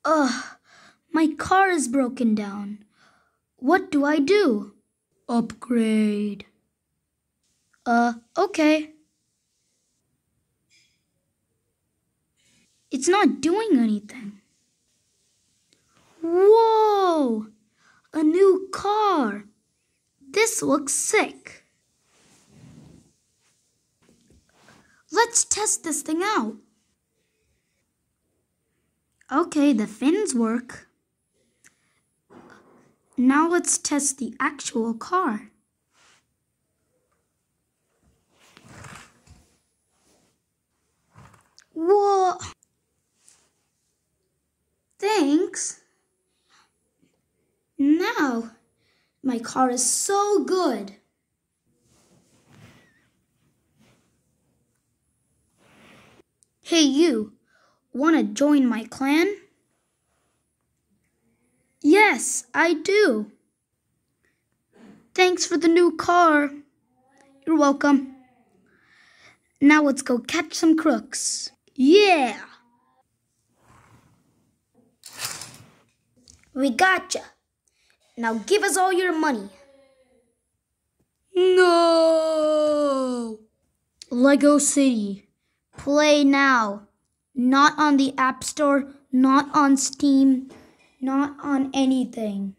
Ugh, my car is broken down. What do I do? Upgrade. Okay. It's not doing anything. Whoa! A new car. This looks sick. Let's test this thing out. Okay, the fins work. Now let's test the actual car. Whoa! Thanks. Now, my car is so good. Hey you, wanna join my clan? Yes, I do. Thanks for the new car. You're welcome. Now let's go catch some crooks. Yeah! We gotcha. Now give us all your money. No! Lego City. Play now. Not on the App Store, not on Steam, not on anything.